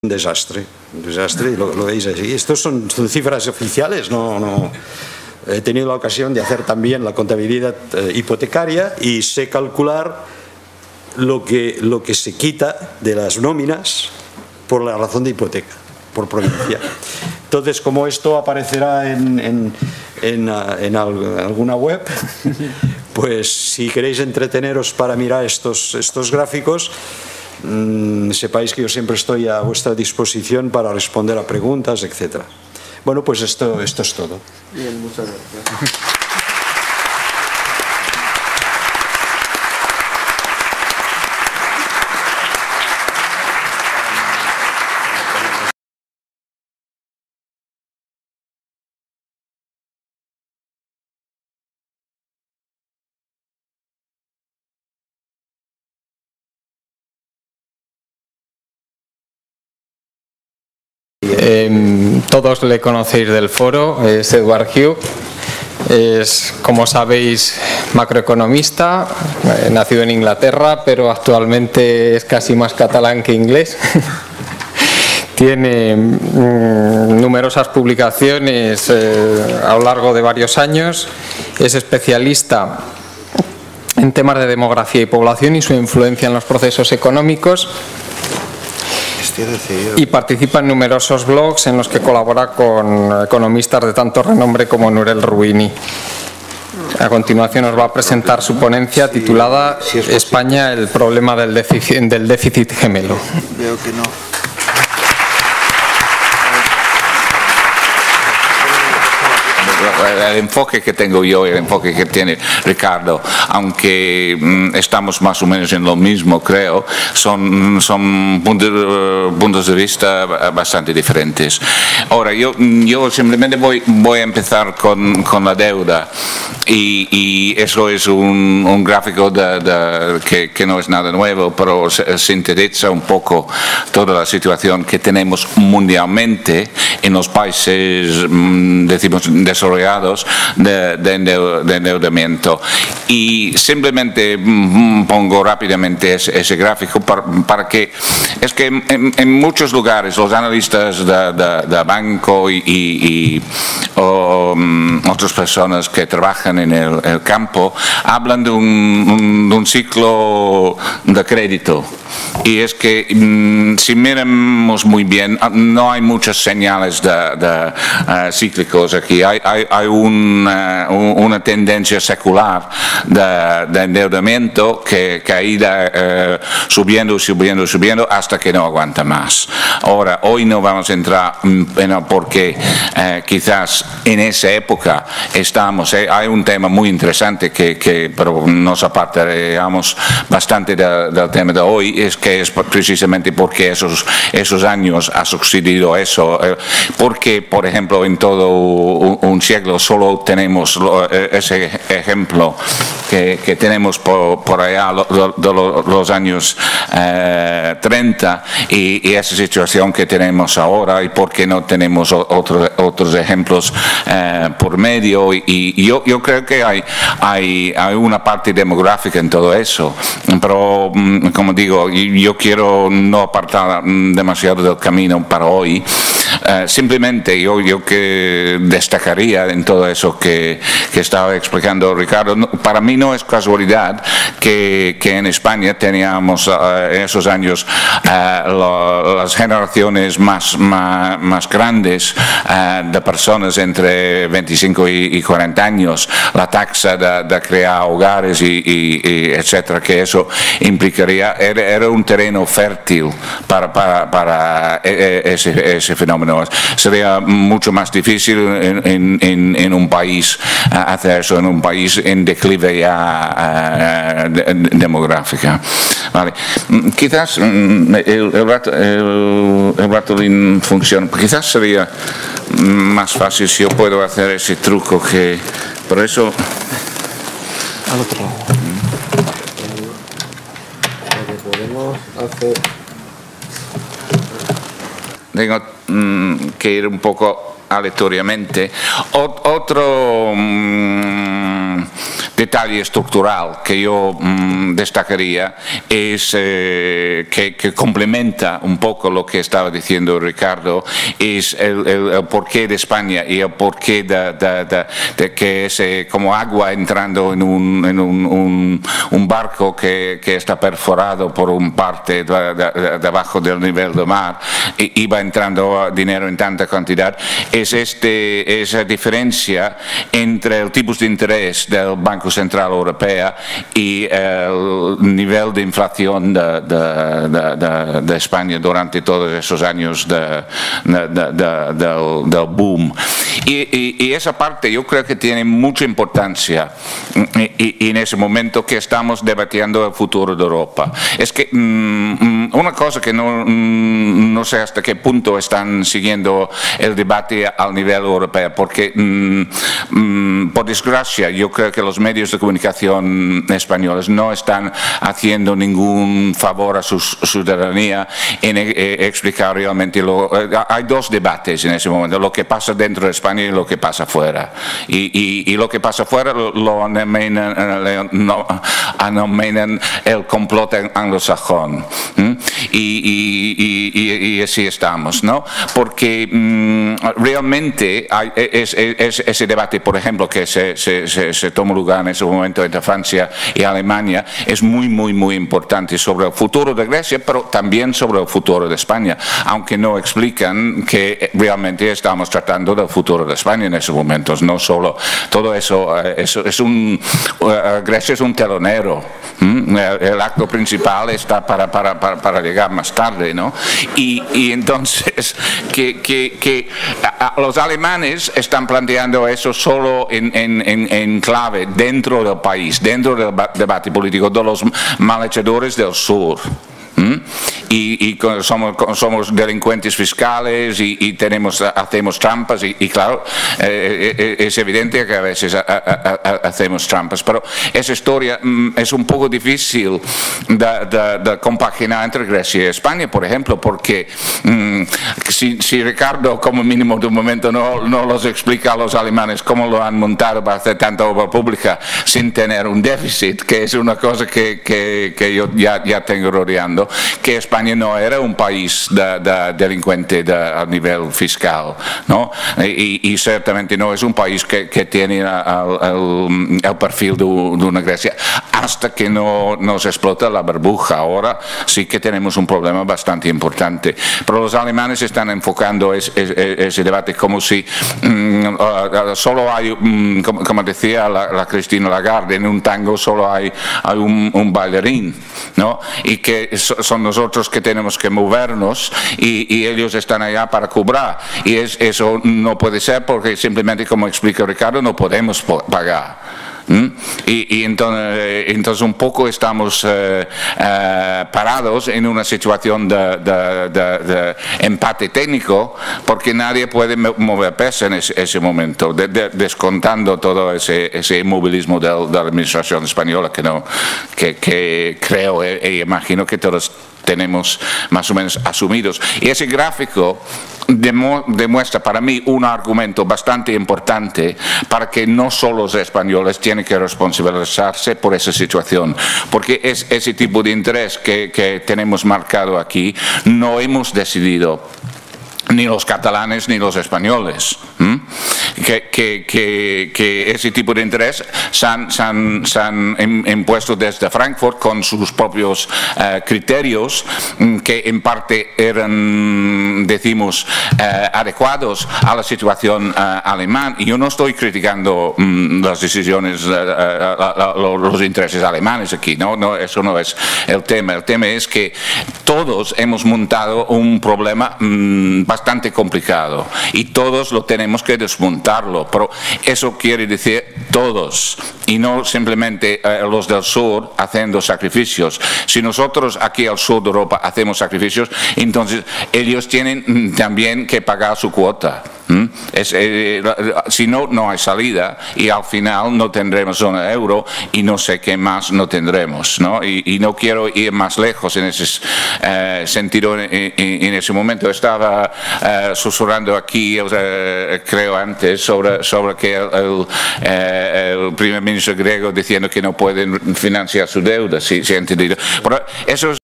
Un desastre, y lo veis así. Estos son cifras oficiales, no. He tenido la ocasión de hacer también la contabilidad hipotecaria y sé calcular lo que se quita de las nóminas por la razón de hipoteca, por provincia. Entonces, como esto aparecerá en alguna web, pues si queréis entreteneros para mirar estos gráficos, sepáis que yo siempre estoy a vuestra disposición para responder a preguntas, etcétera. Bueno, pues esto es todo. Bien, muchas gracias. Todos le conocéis del foro, es Edward Hugh, es, como sabéis, macroeconomista, nacido en Inglaterra, pero actualmente es casi más catalán que inglés. Tiene numerosas publicaciones a lo largo de varios años, es especialista en temas de demografía y población y su influencia en los procesos económicos. Y participa en numerosos blogs en los que colabora con economistas de tanto renombre como Nurel Ruini. A continuación nos va a presentar su ponencia titulada España, el problema del déficit gemelo. Veo que no. El enfoque que tengo yo y el enfoque que tiene Ricardo, aunque estamos más o menos en lo mismo, creo, son puntos de vista bastante diferentes. Ahora, yo simplemente voy a empezar con la deuda y eso es un gráfico que no es nada nuevo, pero sintetiza un poco toda la situación que tenemos mundialmente en los países, decimos, desarrollados de endeudamiento. Y simplemente pongo rápidamente ese gráfico para que es que en muchos lugares los analistas de banco y otras personas que trabajan en el campo hablan de un ciclo de crédito. Y es que si miramos muy bien, no hay muchas señales cíclicos aquí. Hay una tendencia secular de endeudamiento que ha ido subiendo hasta que no aguanta más. Ahora, hoy no vamos a entrar en el porqué. Quizás en esa época estamos. Hay un tema muy interesante pero nos apartaríamos bastante del tema de hoy, es que es precisamente porque esos años ha sucedido eso. Porque, por ejemplo, en todo un siglo solo tenemos ese ejemplo que tenemos por allá de los años 30 y esa situación que tenemos ahora, y por qué no tenemos otros ejemplos por medio. Y yo creo que hay una parte demográfica en todo eso, pero como digo, yo quiero no apartar demasiado del camino para hoy. Simplemente yo que destacaría en todo eso que estaba explicando Ricardo, para mí no es casualidad que en España teníamos en esos años las generaciones más grandes de personas entre 25 y 40 años, la taxa de crear hogares y etcétera, que eso implicaría, era un terreno fértil para ese fenómeno. Sería mucho más difícil en un país hacer eso, en un país en declive ya demográfica. Vale. Quizás el ratolín funciona, quizás sería más fácil si yo puedo hacer ese truco que, por eso... Al otro lado. Lo que podemos hacer... Tengo que ir un poco aleatoriamente. Otro detalle estructural que yo destacaría es que complementa un poco lo que estaba diciendo Ricardo, es el porqué de España y el porqué de que es como agua entrando en un barco que está perforado por un parte debajo del nivel del mar y va entrando dinero en tanta cantidad, es esa diferencia entre el tipo de interés del Banco Central Europeo y el nivel de inflación de España durante todos esos años del boom. Y esa parte yo creo que tiene mucha importancia y en ese momento que estamos debatiendo el futuro de Europa. Es que una cosa que no sé hasta qué punto están siguiendo el debate al nivel europeo, porque por desgracia yo creo que los medios de comunicación españoles no están haciendo ningún favor a su ciudadanía en explicar realmente hay dos debates en ese momento, lo que pasa dentro de España y lo que pasa fuera. Y lo que pasa fuera lo denominan el complot anglosajón. Y así estamos, ¿no? Porque realmente ese debate, por ejemplo, que se tomó lugar en ese momento entre Francia y Alemania, es muy importante sobre el futuro de Grecia, pero también sobre el futuro de España, aunque no explican que realmente estamos tratando del futuro de España en esos momentos, no solo todo eso, Grecia es un telonero, el acto principal está para llegar más tarde, ¿no? Y entonces que los alemanes están planteando eso solo en clave dentro del país, dentro del debate político de los malhechadores del sur. Y somos delincuentes fiscales y hacemos trampas y claro, es evidente que a veces hacemos trampas, pero esa historia es un poco difícil de compaginar entre Grecia y España, por ejemplo, porque si Ricardo como mínimo de un momento no los explica a los alemanes cómo lo han montado para hacer tanta obra pública sin tener un déficit, que es una cosa que yo ya tengo rodeando, que España no era un país delincuente a nivel fiscal, ¿no? Y ciertamente no es un país que tiene el perfil de una Grecia, hasta que no nos explota la burbuja. Ahora sí que tenemos un problema bastante importante, pero los alemanes están enfocando ese debate como si solo hay, como decía la Cristina Lagarde, en un tango solo hay un bailarín, ¿no? Y que son nosotros que tenemos que movernos y ellos están allá para cobrar, y eso no puede ser porque simplemente, como explica Ricardo, no podemos pagar. Y entonces un poco estamos parados en una situación de empate técnico, porque nadie puede mover peso en ese momento, descontando todo ese inmovilismo de la administración española que creo e imagino que todos tenemos más o menos asumidos. Y ese gráfico demuestra para mí un argumento bastante importante para que no solo los españoles tienen que responsabilizarse por esa situación, porque es ese tipo de interés que tenemos marcado aquí, no hemos decidido ni los catalanes ni los españoles, que ese tipo de interés se han impuesto desde Frankfurt con sus propios criterios, que en parte eran, decimos, adecuados a la situación alemana. Y yo no estoy criticando las decisiones, los intereses alemanes aquí, no, eso no es el tema. El tema es que todos hemos montado un problema bastante complicado y todos lo tenemos que desmontarlo, pero eso quiere decir todos y no simplemente los del sur haciendo sacrificios. Si nosotros aquí al sur de Europa hacemos sacrificios, entonces ellos tienen también que pagar su cuota. Si no, no hay salida y al final no tendremos zona euro y no sé qué más no tendremos, ¿no? Y no quiero ir más lejos en ese sentido. En ese momento estaba susurrando aquí, creo antes, sobre que el primer ministro griego diciendo que no pueden financiar su deuda, si he entendido. Pero eso es